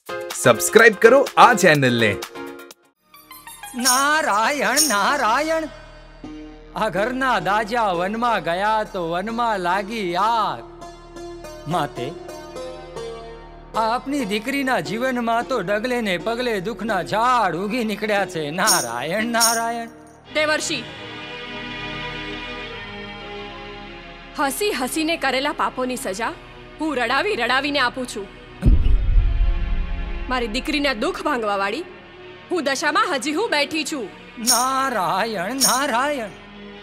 Subscribe કરો આ ચેનલને। નારાયણ નારાયણ, આ ઘરના દાજા વનમાં ગયા તો વનમાં લાગી આગ। માતે, આપની દીકરીના જીવનમાં તો ડગલે ને પગલે દુઃખના ઝાડ ઉગી નીકળ્યા છે। નારાયણ નારાયણ। દેવર્ષિ, હસી હસીને કરેલા પાપોની સજા હું રડાવી રડાવીને આપું છું। મારી દીકરીના દુઃખ ભાંગવા વાળી હું દશામાં હજી હું બેઠી છું। નારાયણ નારાયણ।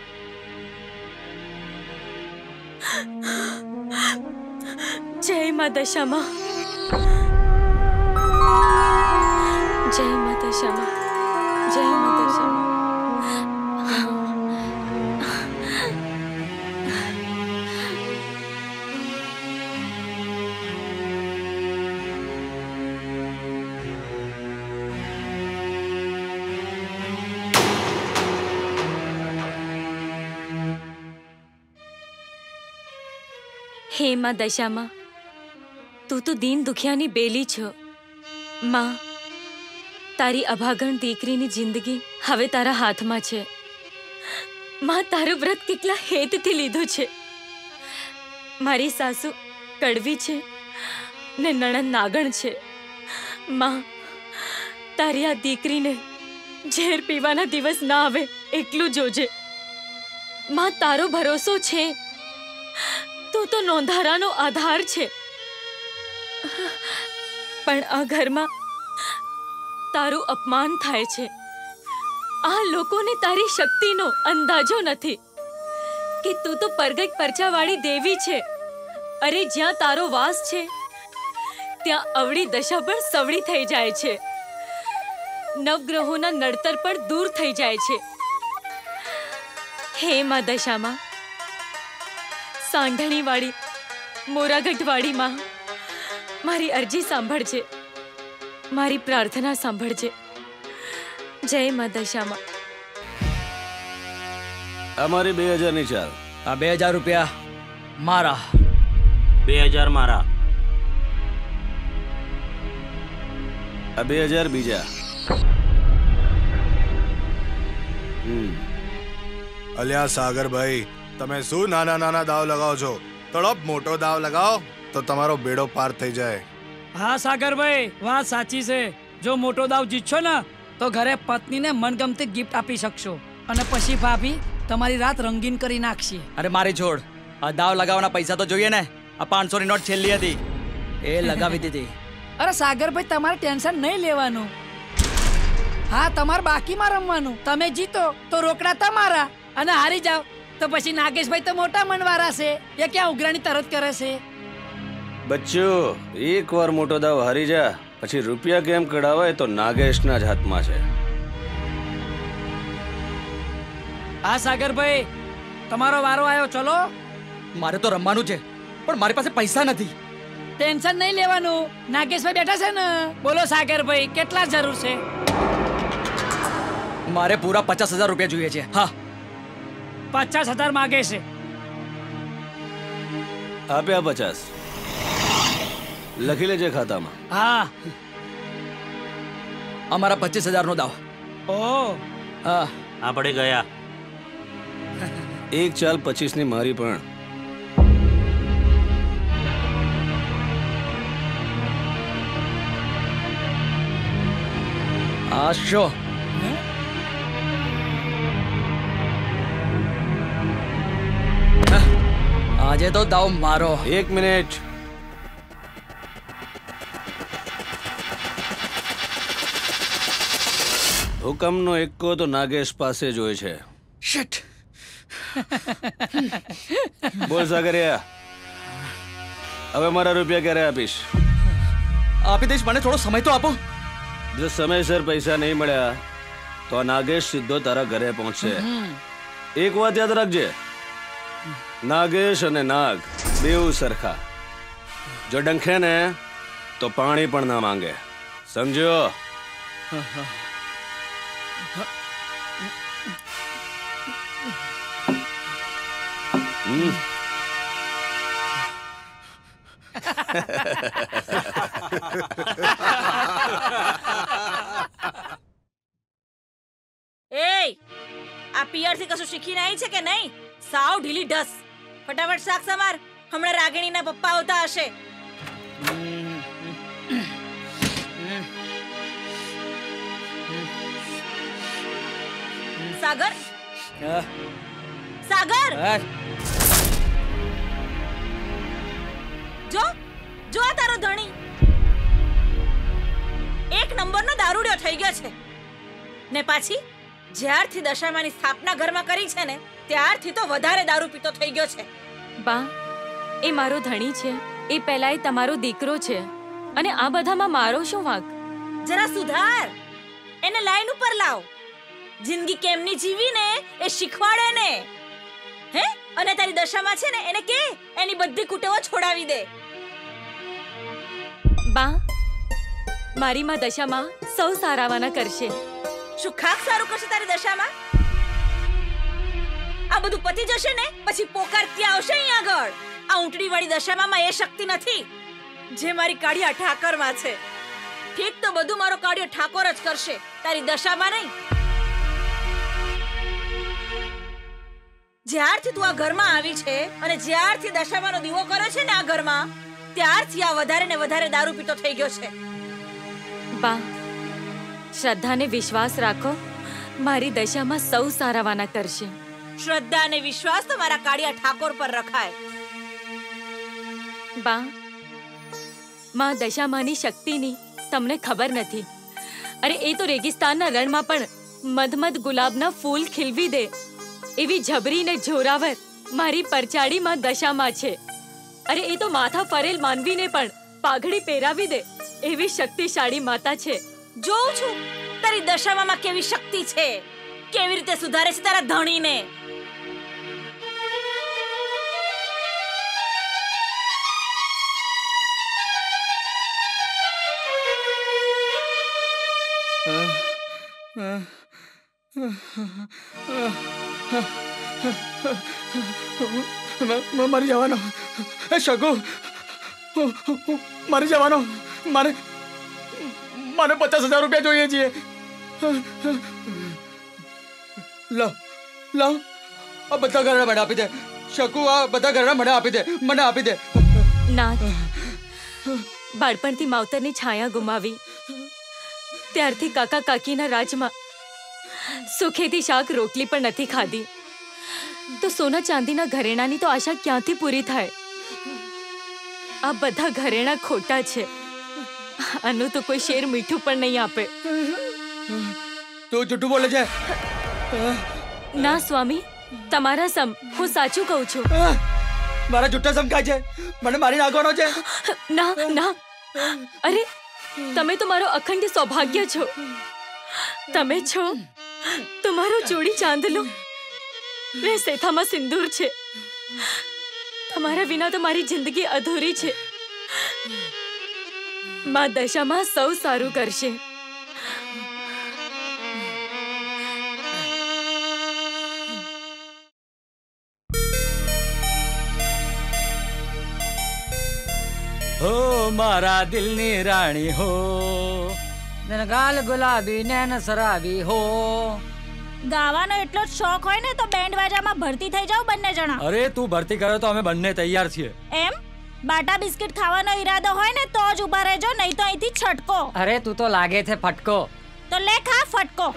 જય માં દશામાં, જય માં દશામાં, જય માં દશામાં। હે માં દશામાં, તું તો દીન દુખિયાની બેલી છો। માં, તારી અભાગણ દીકરીની જિંદગી હવે તારા હાથમાં છે। માં, તારું વ્રત કેટલા હેતથી લીધું છે। મારી સાસુ કડવી છે ને નણંદ નાગણ છે। માં, તારી આ દીકરીને ઝેર પીવાના દિવસ ના આવે એટલું જોજે। માં, તારો ભરોસો છે, તું તો નોંધારાનો આધાર છે। પણ આ ઘરમાં તારું અપમાન થાય છે। આ લોકોને તારી શક્તિનો અંદાજો નથી કે તું તો પરગટ પરચાવાળી દેવી છે। અરે, જ્યાં તારો વાસ છે ત્યાં અવળી દશા પણ સવળી થઈ જાય છે। નવગ્રહોના નડતર પણ દૂર થઈ જાય છે। હે માં દશામાં, સાંઢણી વાળી, મોરાગઢ વાળી માં, મારી અરજી સાંભળજે, મારી પ્રાર્થના સાંભળજે। જય માં દશામાં। અમારી 2000 ની ચાલ। આ 2000 રૂપિયા મારા। 2000 મારા। આ 2000 બીજા। અલ્યા સાગરભાઈ, તમે શું નાના નાના દાવ લગાવો છો? થોડો મોટો દાવ લગાવો તો તમારો બેડો પાર થઈ જાય। હા સાગરભાઈ, વાત સાચી છે। જો મોટો દાવ જીતશો ને તો ઘરે પત્નીને મનગમતી ગિફ્ટ આપી શકશો અને પછી ભાભી તમારી રાત રંગીન કરી નાખશે। અરે મારી છોડ, આ દાવ લગાવવાના પૈસા તો જોઈએ ને। આ 500 ની નોટ છેલ્લી હતી, એ લગાવી દીધી। અરે સાગરભાઈ, તમારે ટેન્શન નહીં લેવાનું। હા, તમારે બાકીમાં રમવાનું। તમે જીતો તો રોકડા તમારા અને હારી જાવ તો પછી નાગેશભાઈ તો મોટા મનવાળા છે, એ ક્યાં ઉઘરાણી તરત કરે છે। બચ્ચો, એકવાર મોટો દાવ હારી જા પછી રૂપિયા કેમ કઢાવાય તો નાગેશના જ હાથમાં છે। હા સાગરભાઈ, તમારો વારો આવ્યો, ચલો। મારે તો રમવાનું છે પણ મારી પાસે પૈસા નથી। ટેન્શન નહીં લેવાનું, નાગેશભાઈ બેઠા છે ને। બોલો સાગરભાઈ, કેટલા જરૂર છે? મારે પૂરા 50,000 રૂપિયા જોઈએ છે। હા, 50,000 માગે છે। આપ્યા 50, લખી લેજે ખાતામાં। હા, અમારા 25,000 નો દાવ। ઓ હા, આપણે ગયા। એક ચાલ 25 ની મારી પણ। આ શો? આજે તો દાવ મારો। 1 મિનિટ। હુકમનો એકો તો નાગેશ પાસે જ હોય છે। શિટ। બોલ સાગરિયા, હવે મારા રૂપિયા ક્યારે આપીશ? આપી દઈશ, મને થોડો સમય તો આપો। જો સમયસર પૈસા નહીં મળ્યા તો આ નાગેશ સીધો તારા ઘરે પહોંચશે। એક વાત યાદ રાખજે, નાગેશ અને નાગ બેઉ સરખા। જો ડંખે ને તો પાણી પણ ના માંગે, સમજો? આ પિયર થી કશું શીખીને આવી છે કે નહીં? સાવ ઢીલી ઢસ. ફટાફટ શાક સમાર, હમણાં રાગિણીના પપ્પા આવતા હશે. સાગર, સાગર, જો જો આ તારો ધણી એક નંબરનો દારૂડિયો થઈ ગયો છે ને પાછી જ્યારથી દશામાની સ્થાપના ઘરમાં કરી છે ને ત્યારથી તો વધારે દારૂ પીતો થઈ ગયો છે. બા, એ મારો ધણી છે, એ પહેલાય તમારો દીકરો છે, અને આ બધામાં મારો શું વાંક? જરા સુધાર, એને લાઈન ઉપર લાવ. જિંદગી કેમની જીવી ને એ શીખવાડે ને. હે, અને તારી દશામાં છે ને એને કે એની બધી કુટેવો છોડાવી દે. બા, મારી માં દશામાં સૌ સારાવાના કરશે. શું ખાક સારું કરશે તારી દશામાં? આ બધું પતી જશે ને પછી પોકાર ત્યાં આવશે અહીં આગળ. આ ઊંટડી વાળી દશામાં એ શક્તિ નથી જે મારી કાળિયા ઠાકરમાં છે. ઠીક તો બધું મારો કાળિયો ઠાકોર જ કરશે, તારી દશામાં નહીં. જ્યારથી તું આ ઘરમાં આવી છે અને જ્યારથી દશામાનો દીવો કરે છે ને આ ઘરમાં, ત્યારથી આ વધારે ને વધારે દારૂ પીતો થઈ ગયો છે. બા, શ્રદ્ધા ને વિશ્વાસ રાખો, મારી દશામાં સૌ સારાવાના કરશે. શ્રદ્ધા અને વિશ્વાસ તો મારા કાળિયા ઠાકોર પર રખાય. બા, માં દશામાની શક્તિની તમને ખબર નથી. અરે એ તો રેગિસ્તાનના રણમાં પણ મધમધ ગુલાબના ફૂલ ખીલવી દે એવી જબરી ને જોરાવર મારી પરચાડી માં દશામાં છે. અરે એ તો માથા ફરેલ માનવીને પણ પાઘડી પહેરાવી દે એવી શક્તિશાળી માતા છે. જોઉં છું તારી દશામાં કેવી શક્તિ છે, કેવી રીતે સુધારે છે તારા ધણીને. મરી જવાનો શકુ, મરી જવાનો. મારે 50,000 રૂપિયા જોઈએ છીએ. લો લો, આ બધા ઘરના મને આપી દે. શકુ, આ બધા ઘરના મને આપી દે, મને આપી દે. નાથ, બાળપણથી માવતરની છાયા ગુમાવી ત્યારથી કાકા કાકીના રાજમાં સુખેથી શાક રોટલી પણ નથી ખાધી. તો સોના ચાંદીના ઘરેણાની તો આશા ક્યાંથી પૂરી થાય? આ બધા ઘરેણા ખોટા છે. આનું તો કોઈ શેર મીઠું પણ નહીં આપે. તું જૂઠું બોલે છે. ના સ્વામી, તમારા સમ હું સાચું કહું છું. મારા જૂઠા સમ ખાય છે, મને મારી નાખવાનો છે. ના ના, અરે તમે તો મારો અખંડ સૌભાગ્ય છો. તમે છો તો મારો ચોડી ચાંદલો રે સેથામાં સિંદૂર છે. તમારા વિના તો મારી જિંદગી અધૂરી છે. માં દશામાં સૌ સારું કરશે. હો મારા દિલની રાણી હો, ગાલ ગુલાબી નૈન સરાબી હો. ગાવાનો એટલો જ શોખ હોય ને તો બેન્ડ વાજામાં ભરતી થઈ જાવ બંને જણા. અરે તું ભરતી કરે તો અમે બંને તૈયાર છીએ. એમ? બાટા બિસ્કિટ ખાવાનો ઈરાદો હોય ને તો જ ઉભા રહેજો, નહીં તો અહીંથી છટકો. અરે તું તો લાગે છે ફટકો. તો લે ખા ફટકો.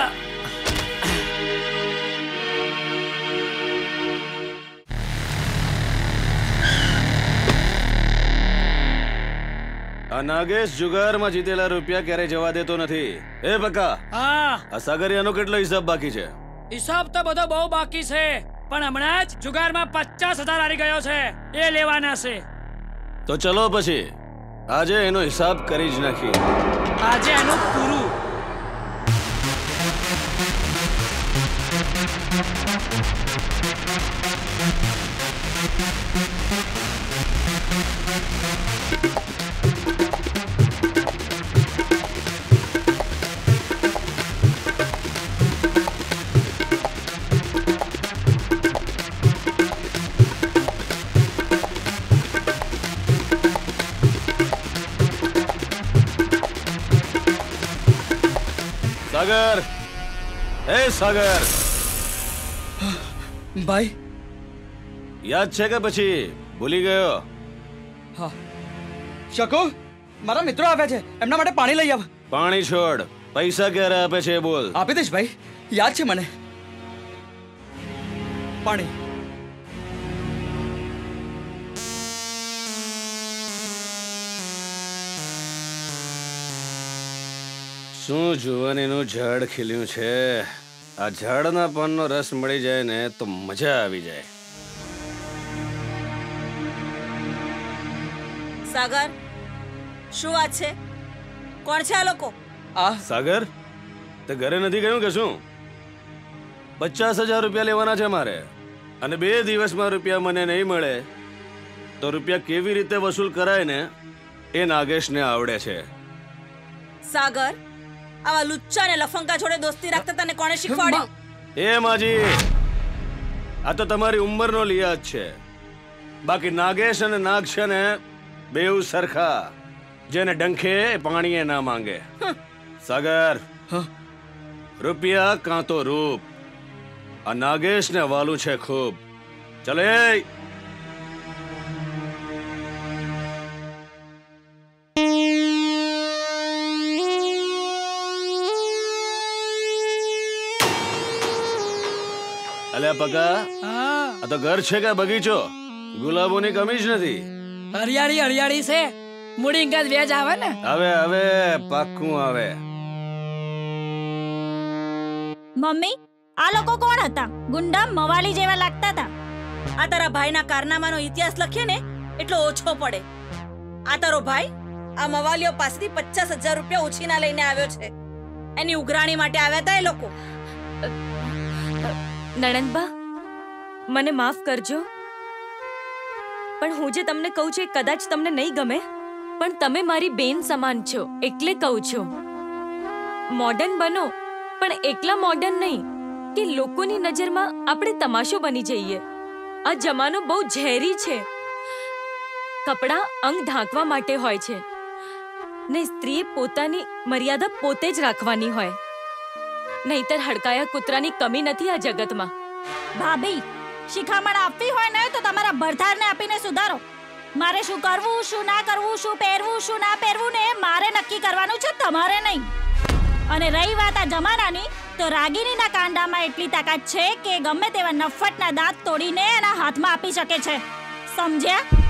આ નાગેશ જુગારમાં જીતેલા રૂપિયા ક્યારે જવા દેતો નથી. એ બકા, આ સાગરિયાનો કેટલો હિસાબ બાકી છે? હિસાબ તો બધો બહુ બાકી છે, પણ હમણાં જ જુગારમાં 50,000 હારી ગયો છે, એ લેવાના છે. તો ચલો પછી આજે એનો હિસાબ કરી જ નાખીએ. આજે એનું પૂરું. સાગર, એ સાગર, ભાઈ યાદ છે કે પછી ભૂલી ગયો? હા શકુ, મારા મિત્રો આવ્યા છે, એમના માટે પાણી લઈ આવ. પાણી છોડ, પૈસા ક્યારે આપે છે બોલ. આપી દઈશ ભાઈ, યાદ છે મને. પાણી. શું જુવાનીનું ઝાડ ખીલ્યું છે. આ ઝાડના પાનનો રસ મળી જાય ને તો મજા આવી જાય. સાગર, શું વાત છે? કોણ છે આ લોકો? સાગર, તે ઘરે નથી ગયું કે શું? 50,000 રૂપિયા લેવાના છે મારે, અને 2 દિવસમાં રૂપિયા મને નહીં મળે તો રૂપિયા કેવી રીતે વસૂલ કરાય ને એ નાગેશને આવડે છે. સાગર, આવા લુચ્ચા ને લફંગા જોડે દોસ્તી રાખતા તને કોણે શીખવાડ્યું? એ માજી, આ તો તમારી ઉંમરનો લિયાજ છે. બાકી નાગેશ અને નાગ છે ને બેઉ સરખા, જેને ડંખે પાણીએ ના માંગે. સાગર, રૂપિયા કાં તો રૂપ, આ નાગેશને વાલું છે ખૂબ. ચલે. અલ્યા પકા, આ તો ઘર છે કે બગીચો? ગુલાબોની કમી જ નથી. હરિયાળી હરિયાળી છે, મૂડીંગા વેજ આવે ને. હવે હવે પાક્કું આવે. મમ્મી, આ લોકો કોણ હતા? ગુંડા મવાલી જેવા લાગતા હતા. આ તારા ભાઈના કારનામાનો ઇતિહાસ લખીએ ને એટલો ઓછો પડે. આ તારો ભાઈ આ મવાલીઓ પાસેથી 50,000 રૂપિયા ઉછીના લઈને આવ્યો છે. એની ઉઘરાણી માટે આવ્યા હતા એ લોકો. નણંદબા, મને માફ કરજો, પણ હું જે તમને કહું છું એ કદાચ તમને નહીં ગમે, પણ તમે મારી બેન સમાન છો એટલે કહું છું. મોડર્ન બનો, પણ એકલા મોડર્ન નહીં કે લોકોની નજરમાં આપણે તમાશો બની જઈએ. આ જમાનો બહુ ઝેરી છે. કપડાં અંગ ઢાંકવા માટે હોય છે ને સ્ત્રીએ પોતાની મર્યાદા પોતે જ રાખવાની હોય, નહીતર હડકાયા કૂતરાની કમી નથી આ જગતમાં. ભાભી, શિખામણ આપવી હોય ને તો તમારા ભરધારને આપીને સુધારો. મારે શું કરવું, શું ના કરવું, શું પહેરવું, શું ના પહેરવું ને મારે નક્કી કરવાનું છે, તમારે નહીં. અને રહી વાત આ જમાનાની, તો રાગીણીના કાંડામાં એટલી તાકાત છે કે ગમે તેવા નફ્ફટના દાંત તોડીને એના હાથમાં આપી શકે છે. સમજ્યા?